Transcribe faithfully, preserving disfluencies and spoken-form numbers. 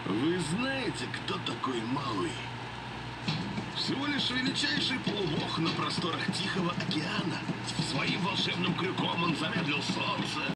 Вы знаете, кто такой Мауи? Всего лишь величайший полубог на просторах Тихого океана. Своим волшебным крюком он замедлил солнце.